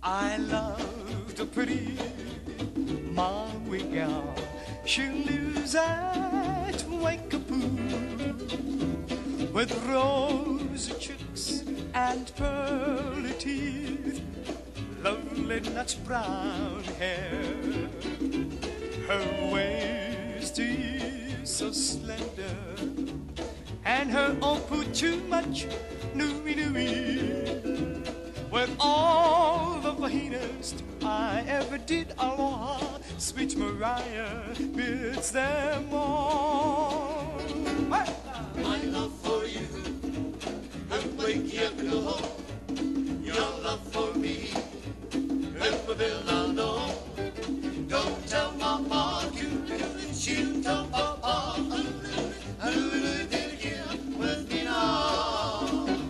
I love the pretty Maui gal. She lives at Waikapoo with rosy cheeks and pearly teeth, lovely nuts brown hair. Her waist is so slender, and her opu too much nui nui. With all the finest I ever did, aloha, sweet Mariah bids them all. My love for you, and wake you up in the home. Your love for me, and my bill I'll know. Don't tell Mama, she'll tell Papa, and did here with me now.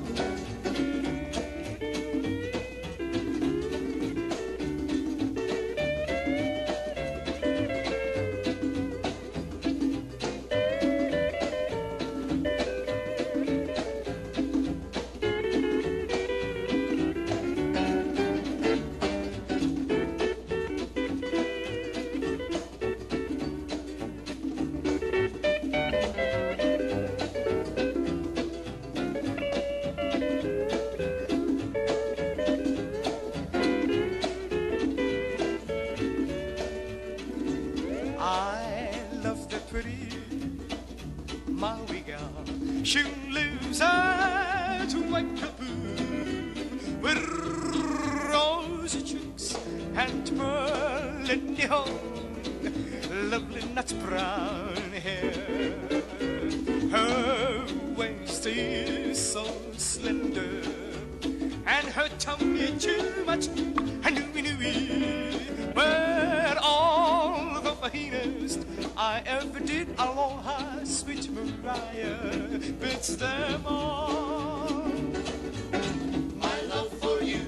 I love the pretty Maui gal. She lives at Waikapoo with rosy cheeks and pearly neon, lovely nuts brown hair. Her waist is so slender, and her tummy too much nui nui. But all the finest I ever did, aloha, sweet Mariah bids them all. My love for you,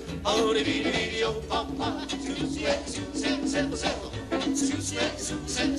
oh,